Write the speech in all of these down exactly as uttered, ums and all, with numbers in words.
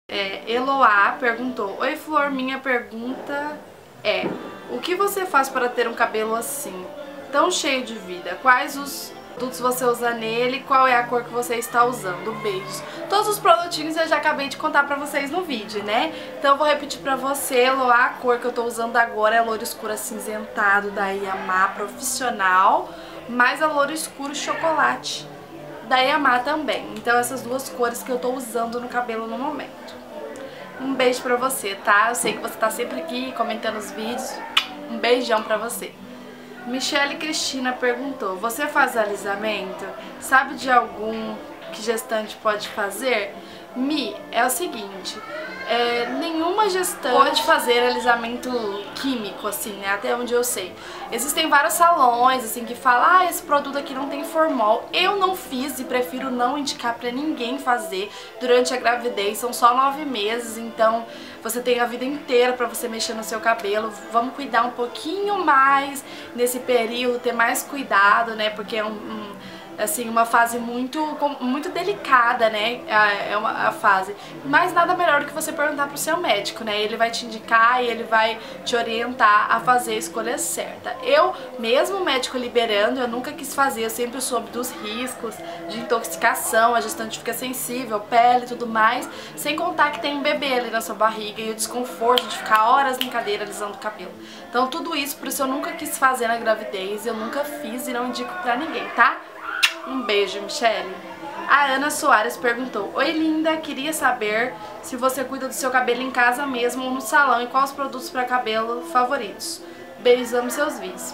É, Eloá perguntou: Oi Flor, minha pergunta é: o que você faz para ter um cabelo assim, tão cheio de vida? Quais os produtos você usa nele? Qual é a cor que você está usando? Beijos. Todos os produtinhos eu já acabei de contar pra vocês no vídeo, né? Então eu vou repetir pra você, Eloá, a cor que eu tô usando agora é a louro escuro acinzentado da Yamá Profissional, mais a louro escuro chocolate da Yamá também. Então essas duas cores que eu tô usando no cabelo no momento. Um beijo pra você, tá? Eu sei que você tá sempre aqui comentando os vídeos. Um beijão pra você. Michele Cristina perguntou: você faz alisamento? Sabe de algum que gestante pode fazer? Mi, é o seguinte, é, nenhuma gestante pode fazer alisamento químico, assim, né, até onde eu sei. Existem vários salões, assim, que falam: ah, esse produto aqui não tem formol. Eu não fiz e prefiro não indicar pra ninguém fazer durante a gravidez, são só nove meses, então você tem a vida inteira pra você mexer no seu cabelo. Vamos cuidar um pouquinho mais nesse período, ter mais cuidado, né, porque é um... um assim, uma fase muito, muito delicada, né, é uma a fase, mas nada melhor do que você perguntar pro seu médico, né, ele vai te indicar e ele vai te orientar a fazer a escolha certa. Eu, mesmo o médico liberando, eu nunca quis fazer, eu sempre soube dos riscos de intoxicação, a gestante fica sensível, pele e tudo mais, sem contar que tem um bebê ali na sua barriga e o desconforto de ficar horas na cadeira alisando o cabelo. Então tudo isso, por isso eu nunca quis fazer na gravidez, eu nunca fiz e não indico pra ninguém, tá? Um beijo, Michele. A Ana Soares perguntou: oi linda, queria saber se você cuida do seu cabelo em casa mesmo ou no salão e quais os produtos para cabelo favoritos. Beijos, amo seus vídeos.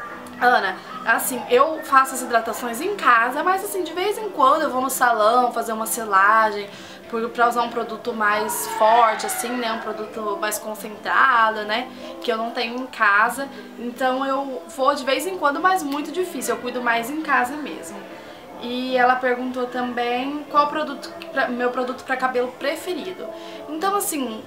Ana, assim, eu faço as hidratações em casa, mas assim, de vez em quando eu vou no salão fazer uma selagem pra usar um produto mais forte, assim, né, um produto mais concentrado, né, que eu não tenho em casa. Então eu vou de vez em quando, mas muito difícil, eu cuido mais em casa mesmo. E ela perguntou também qual produto, meu produto para cabelo preferido. Então assim,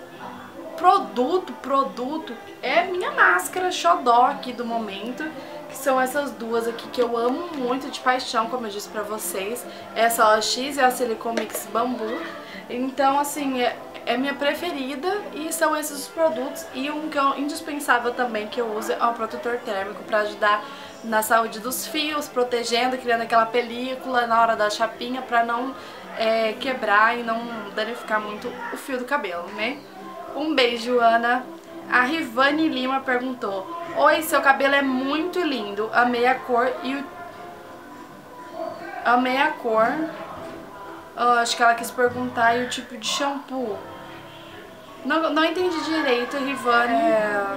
produto, produto, é minha máscara xodó aqui do momento, que são essas duas aqui que eu amo muito de paixão, como eu disse pra vocês. Essa O X é a Silicone Mix Bambu. Então assim, é, é minha preferida e são esses os produtos. E um que é indispensável também que eu uso é um protetor térmico para ajudar na saúde dos fios, protegendo, criando aquela película na hora da chapinha pra não é, quebrar e não danificar muito o fio do cabelo, né? Um beijo, Ana. A Rivane Lima perguntou: oi, seu cabelo é muito lindo, amei a cor e o... amei a cor. Uh, acho que ela quis perguntar e o tipo de shampoo. Não, não entendi direito, Rivane. É...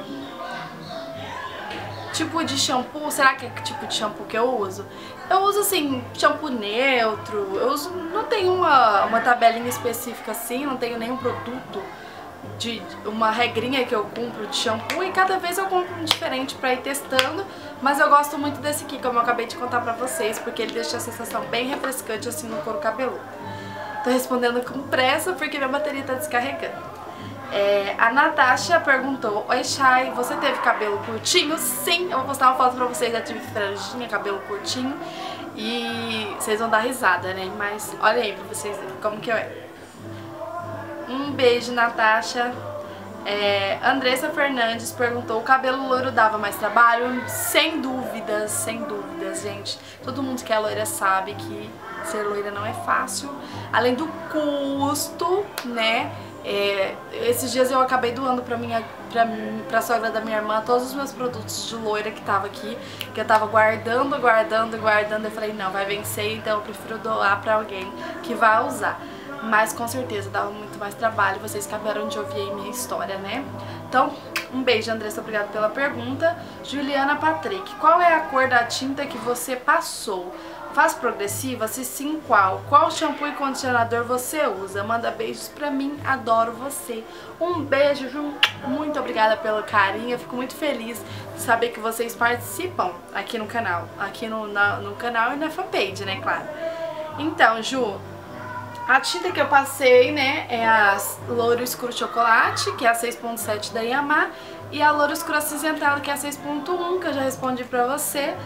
tipo de shampoo, será que é que tipo de shampoo que eu uso? Eu uso assim, shampoo neutro, eu uso, não tenho uma, uma tabelinha específica assim, não tenho nenhum produto, de uma regrinha que eu cumpro de shampoo, e cada vez eu compro um diferente pra ir testando, mas eu gosto muito desse aqui, como eu acabei de contar pra vocês, porque ele deixa a sensação bem refrescante assim no couro cabeludo. Tô respondendo com pressa porque minha bateria tá descarregando. É, a Natasha perguntou: oi Chay, você teve cabelo curtinho? Sim, eu vou postar uma foto pra vocês, já tive franjinha, cabelo curtinho, e vocês vão dar risada, né? Mas olha aí pra vocês verem como que eu é. Um beijo, Natasha. É, Andressa Fernandes perguntou: o cabelo loiro dava mais trabalho? Sem dúvidas, sem dúvidas, gente. Todo mundo que é loira sabe que ser loira não é fácil. Além do custo, né? É, esses dias eu acabei doando pra, minha, pra, pra sogra da minha irmã todos os meus produtos de loira que tava aqui, que eu tava guardando, guardando, guardando. Eu falei: não, vai vencer, então eu prefiro doar pra alguém que vai usar. Mas com certeza dava muito mais trabalho, vocês acabaram de ouvir aí minha história, né? Então, um beijo, Andressa, obrigada pela pergunta. Juliana Patrick: qual é a cor da tinta que você passou? Faz progressiva? Se sim, qual? Qual shampoo e condicionador você usa? Manda beijos pra mim, adoro você. Um beijo, Ju. Muito obrigada pelo carinho. Eu fico muito feliz de saber que vocês participam aqui no canal. Aqui no, na, no canal e na fanpage, né, claro. Então, Ju, a tinta que eu passei, né, é a Louro Escuro Chocolate, que é a seis ponto sete da Yamá, e a Louro Escuro Acinzentado, que é a seis ponto um, que eu já respondi pra você.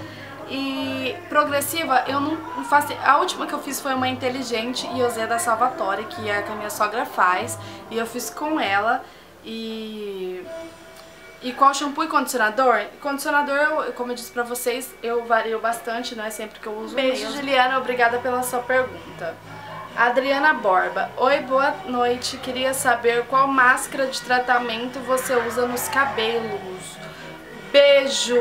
E progressiva, eu não faço. A última que eu fiz foi uma inteligente e usei da Salvatore, que é a que a minha sogra faz. E eu fiz com ela. E. E qual shampoo e condicionador? Condicionador, eu, como eu disse pra vocês, eu vario bastante, não é sempre que eu uso. Beijo, mesmo. Juliana, obrigada pela sua pergunta. Adriana Borba. Oi, boa noite. Queria saber qual máscara de tratamento você usa nos cabelos. Beijo!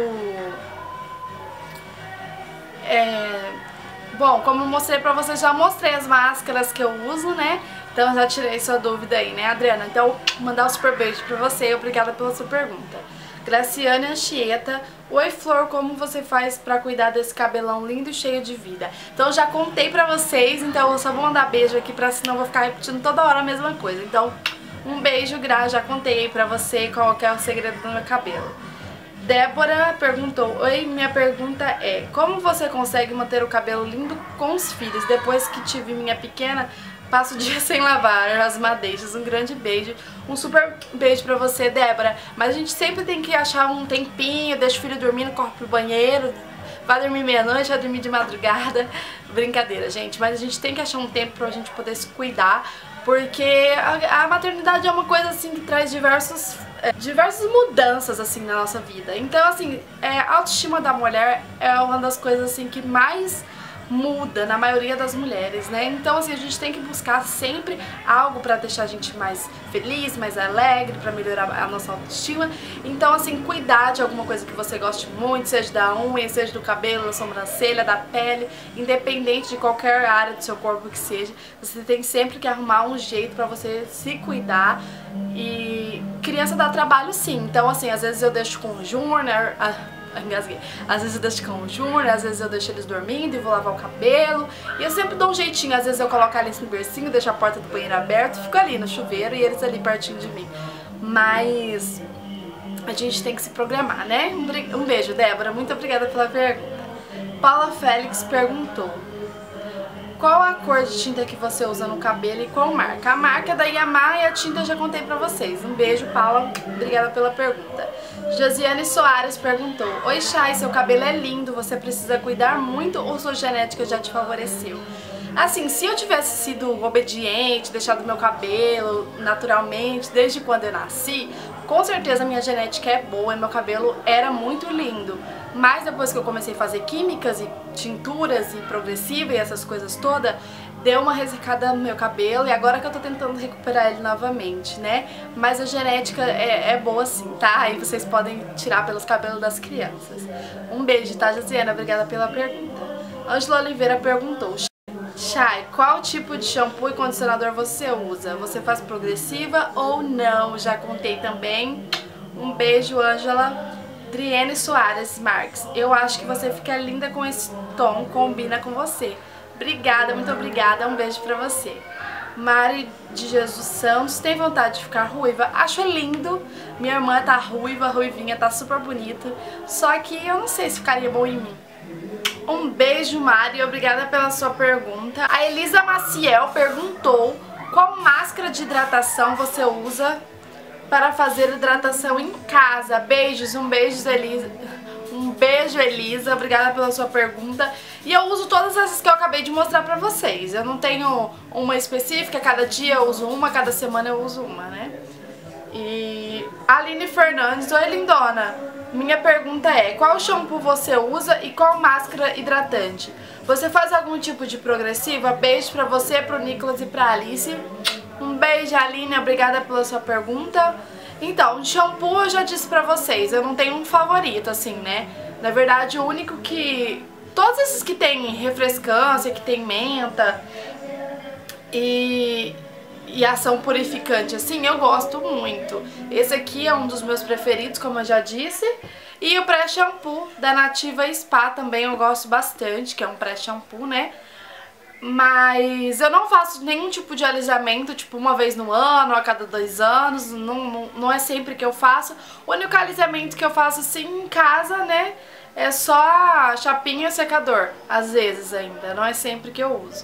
É... Bom, como eu mostrei pra vocês, já mostrei as máscaras que eu uso, né? Então já tirei sua dúvida aí, né, Adriana? Então, mandar um super beijo pra você. Obrigada pela sua pergunta. Graciane Anchieta. Oi, Flor, como você faz pra cuidar desse cabelão lindo e cheio de vida? Então, eu já contei pra vocês, então eu só vou mandar beijo aqui, pra senão eu vou ficar repetindo toda hora a mesma coisa. Então, um beijo, Gra, já contei aí pra você qual que é o segredo do meu cabelo. Débora perguntou, oi, minha pergunta é, como você consegue manter o cabelo lindo com os filhos? Depois que tive minha pequena, passo o dia sem lavar as madeixas. Um grande beijo, um super beijo pra você, Débora. Mas a gente sempre tem que achar um tempinho, deixa o filho dormindo, corre pro banheiro, vai dormir meia-noite, vai dormir de madrugada. Brincadeira, gente, mas a gente tem que achar um tempo pra gente poder se cuidar, porque a, a maternidade é uma coisa assim que traz diversos, é, diversas mudanças assim na nossa vida. Então assim, é, a autoestima da mulher é uma das coisas assim que mais muda na maioria das mulheres, né? Então assim, a gente tem que buscar sempre algo pra deixar a gente mais feliz, mais alegre, pra melhorar a nossa autoestima. Então assim, cuidar de alguma coisa que você goste muito, seja da unha, seja do cabelo, da sobrancelha, da pele, independente de qualquer área do seu corpo que seja, você tem sempre que arrumar um jeito pra você se cuidar. E criança dá trabalho sim, então assim, às vezes eu deixo com o Júnior, né? Engasguei. Às vezes eu deixo com o Júnior, às vezes eu deixo eles dormindo e vou lavar o cabelo. E eu sempre dou um jeitinho, às vezes eu coloco ali no bercinho, deixo a porta do banheiro aberta, fico ali no chuveiro e eles ali pertinho de mim. Mas a gente tem que se programar, né? Um beijo, Débora, muito obrigada pela pergunta. Paula Félix perguntou, qual a cor de tinta que você usa no cabelo e qual marca? A marca é da Yamaha e a tinta eu já contei pra vocês. Um beijo, Paula, obrigada pela pergunta. Josiane Soares perguntou, oi, Chay, seu cabelo é lindo, você precisa cuidar muito ou sua genética já te favoreceu? Assim, se eu tivesse sido obediente, deixado meu cabelo naturalmente desde quando eu nasci, com certeza minha genética é boa e meu cabelo era muito lindo. Mas depois que eu comecei a fazer químicas e tinturas e progressiva e essas coisas todas, deu uma ressecada no meu cabelo e agora que eu tô tentando recuperar ele novamente, né? Mas a genética é, é boa sim, tá? Aí vocês podem tirar pelos cabelos das crianças. Um beijo, tá, Josiana? Obrigada pela pergunta. Ângela Oliveira perguntou, Chay, qual tipo de shampoo e condicionador você usa? Você faz progressiva ou não? Já contei também. Um beijo, Ângela. Driene Soares Marques, eu acho que você fica linda com esse tom, combina com você. Obrigada, muito obrigada, um beijo pra você. Mari de Jesus Santos, tem vontade de ficar ruiva? Acho lindo, minha irmã tá ruiva, ruivinha, tá super bonita, só que eu não sei se ficaria bom em mim. Um beijo, Mari, obrigada pela sua pergunta. A Elisa Maciel perguntou qual máscara de hidratação você usa para fazer hidratação em casa. Beijos, um beijo, Elisa. Um beijo, Elisa. Obrigada pela sua pergunta. E eu uso todas essas que eu acabei de mostrar pra vocês. Eu não tenho uma específica, cada dia eu uso uma, cada semana eu uso uma, né? E Aline Fernandes, oi, lindona. Minha pergunta é, qual shampoo você usa e qual máscara hidratante? Você faz algum tipo de progressiva? Beijo pra você, pro Nicolas e pra Alice. Um beijo, Aline, obrigada pela sua pergunta. Então, shampoo eu já disse pra vocês, eu não tenho um favorito, assim, né? Na verdade, o único que... Todos esses que tem refrescância, que tem menta e, e ação purificante, assim, eu gosto muito. Esse aqui é um dos meus preferidos, como eu já disse. E o pré-shampoo da Nativa Spa também eu gosto bastante, que é um pré-shampoo, né? Mas eu não faço nenhum tipo de alisamento, tipo uma vez no ano, a cada dois anos, não, não, não é sempre que eu faço. O único alisamento que eu faço assim em casa, né, é só a chapinha e secador, às vezes ainda, não é sempre que eu uso.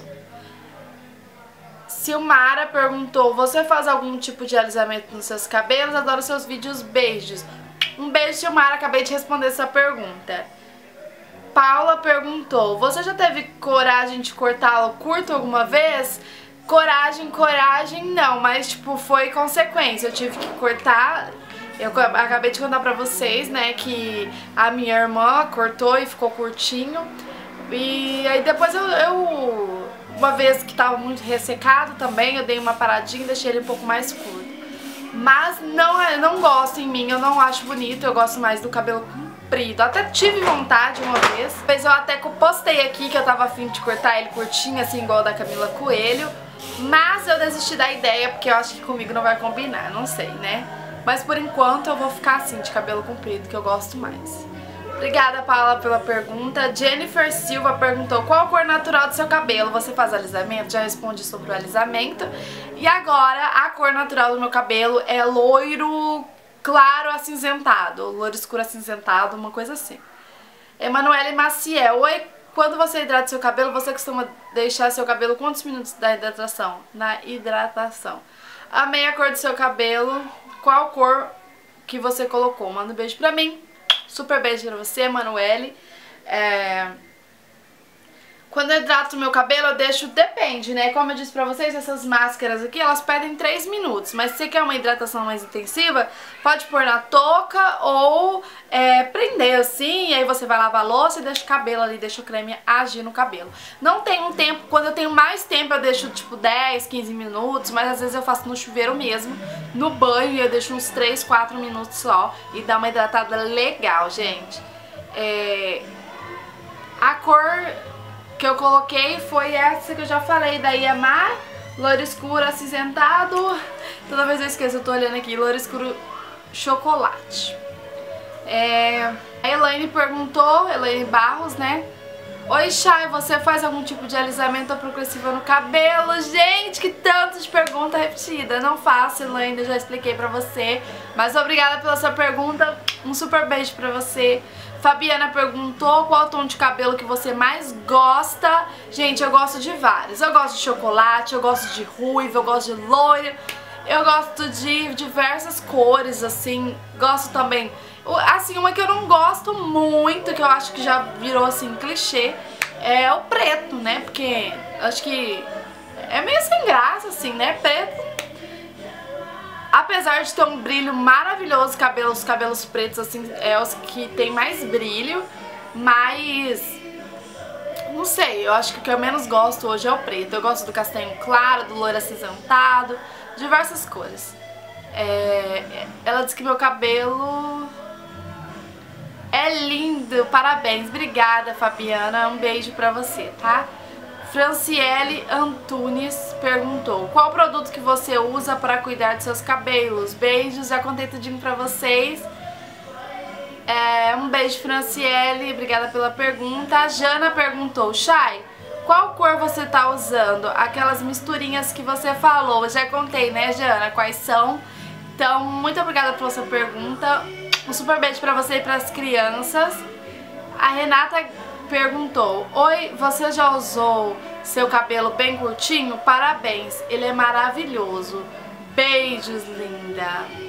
Silmara perguntou, você faz algum tipo de alisamento nos seus cabelos? Adoro seus vídeos, beijos. Um beijo, Silmara, acabei de responder essa pergunta. Paula perguntou, você já teve coragem de cortá-lo curto alguma vez? Coragem, coragem não, mas tipo, foi consequência. Eu tive que cortar, eu acabei de contar pra vocês, né, que a minha irmã cortou e ficou curtinho. E aí depois eu, eu uma vez que tava muito ressecado também, eu dei uma paradinha e deixei ele um pouco mais curto. Mas não, eu não gosto em mim, eu não acho bonito, eu gosto mais do cabelo comprido. Até tive vontade uma vez, mas eu até postei aqui que eu tava afim de cortar ele curtinho, assim, igual o da Camila Coelho. Mas eu desisti da ideia, porque eu acho que comigo não vai combinar, não sei, né? Mas por enquanto eu vou ficar assim, de cabelo comprido, que eu gosto mais. Obrigada, Paula, pela pergunta. Jennifer Silva perguntou qual a cor natural do seu cabelo. Você faz alisamento? Já respondi sobre o alisamento. E agora, a cor natural do meu cabelo é loiro claro acinzentado. Loiro escuro acinzentado, uma coisa assim. Emanuele Maciel. Oi, quando você hidrata seu cabelo, você costuma deixar seu cabelo quantos minutos da hidratação? Na hidratação. Amei a cor do seu cabelo. Qual cor que você colocou? Manda um beijo pra mim. Super beijo pra você, Emanuele. É... Quando eu hidrato o meu cabelo, eu deixo... Depende, né? Como eu disse pra vocês, essas máscaras aqui, elas pedem três minutos. Mas se você quer uma hidratação mais intensiva, pode pôr na touca ou é, prender assim. E aí você vai lavar a louça e deixa o cabelo ali, deixa o creme agir no cabelo. Não tem um tempo... Quando eu tenho mais tempo, eu deixo tipo dez, quinze minutos. Mas às vezes eu faço no chuveiro mesmo, no banho. E eu deixo uns três, quatro minutos só. E dá uma hidratada legal, gente. É... A cor... que eu coloquei foi essa que eu já falei, da Iamar, loiro escuro acinzentado. Toda vez eu esqueço, eu tô olhando aqui, loiro escuro chocolate. É... A Elaine perguntou, Elaine Barros, né? Oi, Chay, você faz algum tipo de alisamento ou progressiva no cabelo? Gente, que tanto de pergunta repetida. Não faço, Elaine, eu já expliquei pra você. Mas obrigada pela sua pergunta, um super beijo pra você. Fabiana perguntou qual o tom de cabelo que você mais gosta. Gente, eu gosto de vários. Eu gosto de chocolate, eu gosto de ruivo, eu gosto de loiro. Eu gosto de diversas cores, assim. Gosto também... Assim, uma que eu não gosto muito, que eu acho que já virou, assim, clichê, é o preto, né? Porque acho que é meio sem graça, assim, né? Preto... Apesar de ter um brilho maravilhoso, cabelos, cabelos pretos, assim, é os que tem mais brilho, mas não sei, eu acho que o que eu menos gosto hoje é o preto. Eu gosto do castanho claro, do loiro acinzentado, diversas cores. É, ela disse que meu cabelo é lindo, parabéns. Obrigada, Fabiana, um beijo pra você, tá? Franciele Antunes perguntou qual produto que você usa para cuidar dos seus cabelos? Beijos, já contei tudinho pra vocês. É, um beijo, Franciele, obrigada pela pergunta. A Jana perguntou, Chay, qual cor você tá usando? Aquelas misturinhas que você falou, eu já contei, né, Jana, quais são? Então, muito obrigada pela sua pergunta. Um super beijo pra você e pras crianças. A Renata perguntou, oi, você já usou seu cabelo bem curtinho? Parabéns, ele é maravilhoso. Beijos, linda.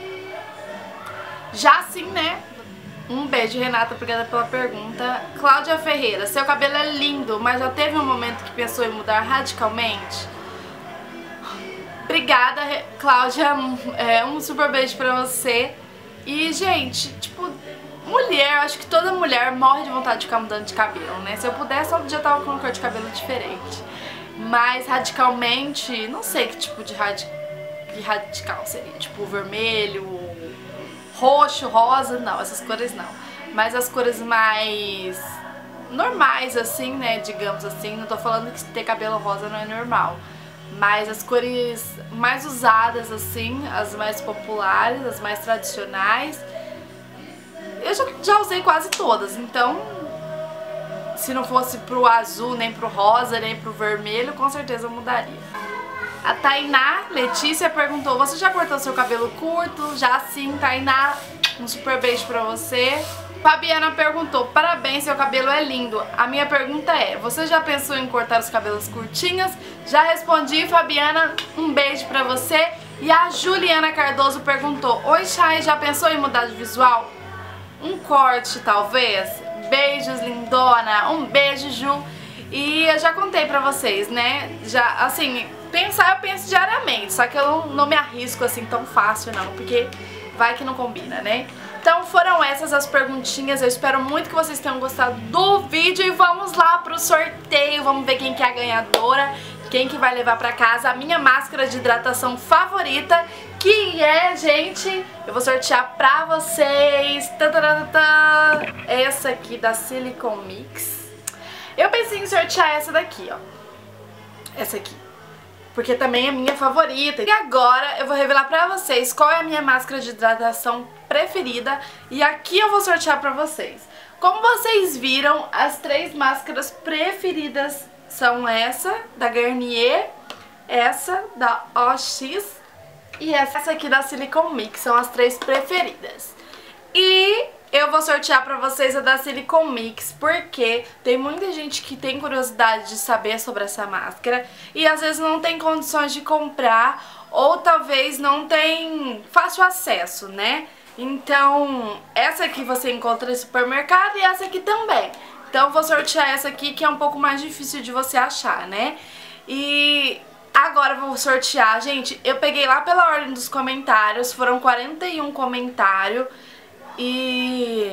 Já sim, né? Um beijo, Renata, obrigada pela pergunta. Cláudia Ferreira, seu cabelo é lindo, mas já teve um momento que pensou em mudar radicalmente? Obrigada, Cláudia, é, um super beijo pra você. E, gente, tipo... Mulher, acho que toda mulher morre de vontade de ficar mudando de cabelo, né? Se eu pudesse, todo dia eu tava com uma cor de cabelo diferente. Mas radicalmente, não sei que tipo de, radi que radical seria. Tipo vermelho, roxo, rosa, não, essas cores não. Mas as cores mais normais, assim, né? Digamos assim, não tô falando que ter cabelo rosa não é normal. Mas as cores mais usadas, assim, as mais populares, as mais tradicionais... Eu já, já usei quase todas, então se não fosse pro azul, nem pro rosa, nem pro vermelho, com certeza eu mudaria. A Tainá Letícia perguntou, você já cortou seu cabelo curto? Já sim, Tainá, um super beijo pra você. Fabiana perguntou, parabéns, seu cabelo é lindo. A minha pergunta é, você já pensou em cortar os cabelos curtinhos? Já respondi, Fabiana, um beijo pra você. E a Juliana Cardoso perguntou, oi Chay, já pensou em mudar de visual? Um corte, talvez? Beijos, lindona. Um beijo, Ju. E eu já contei pra vocês, né? Já, assim, pensar eu penso diariamente, só que eu não, não me arrisco assim tão fácil não, porque vai que não combina, né? Então foram essas as perguntinhas, eu espero muito que vocês tenham gostado do vídeo e vamos lá pro sorteio, vamos ver quem que é a ganhadora, quem que vai levar pra casa a minha máscara de hidratação favorita, que é, gente, eu vou sortear pra vocês, essa aqui da Silicone Mix. Eu pensei em sortear essa daqui, ó, essa aqui, porque também é minha favorita. E agora eu vou revelar pra vocês qual é a minha máscara de hidratação preferida e aqui eu vou sortear pra vocês. Como vocês viram, as três máscaras preferidas são essa da Garnier, essa da O X e essa aqui da Silicone Mix, são as três preferidas. E eu vou sortear pra vocês a da Silicone Mix, porque tem muita gente que tem curiosidade de saber sobre essa máscara e às vezes não tem condições de comprar ou talvez não tem fácil acesso, né? Então, essa aqui você encontra em supermercado e essa aqui também. Então, vou sortear essa aqui que é um pouco mais difícil de você achar, né? E agora eu vou sortear, gente, eu peguei lá pela ordem dos comentários, foram quarenta e um comentários. E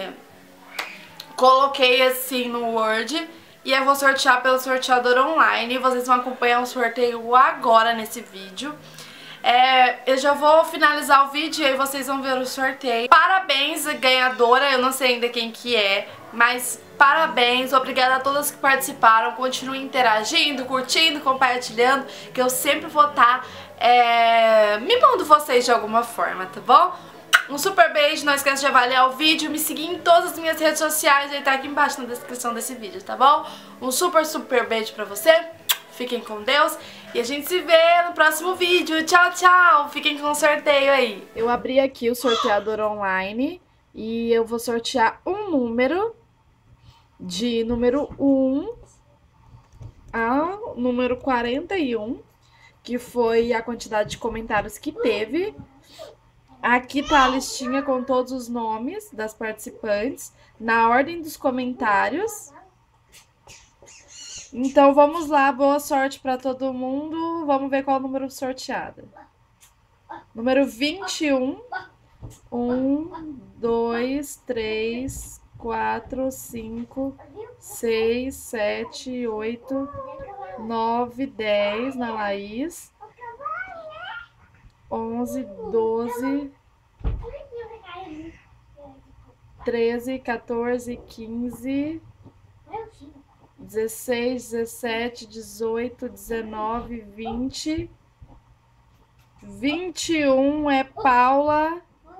coloquei assim no Word e eu vou sortear pelo sorteador online. Vocês vão acompanhar o sorteio agora nesse vídeo. É, eu já vou finalizar o vídeo e aí vocês vão ver o sorteio. Parabéns, ganhadora, eu não sei ainda quem que é, mas parabéns, obrigada a todas que participaram. Continuem interagindo, curtindo, compartilhando, que eu sempre vou estar é, mimando vocês de alguma forma, tá bom? Um super beijo, não esqueça de avaliar o vídeo, me seguir em todas as minhas redes sociais, aí tá aqui embaixo na descrição desse vídeo, tá bom? Um super, super beijo pra você, fiquem com Deus e a gente se vê no próximo vídeo. Tchau, tchau, fiquem com o sorteio aí. Eu abri aqui o sorteador online e eu vou sortear um número de número um ao número quarenta e um, que foi a quantidade de comentários que teve. Aqui tá a listinha com todos os nomes das participantes, na ordem dos comentários. Então vamos lá, boa sorte pra todo mundo. Vamos ver qual é o número sorteado. Número vinte e um. um, dois, três, quatro, cinco, seis, sete, oito, nove, dez na Laís. onze, doze, treze, quatorze, quinze, dezesseis, dezessete, dezoito, dezenove, vinte. vinte e um é Paula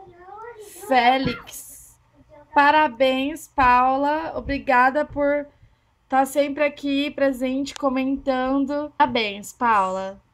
Félix. Parabéns, Paula. Obrigada por estar sempre aqui presente, comentando. Parabéns, Paula.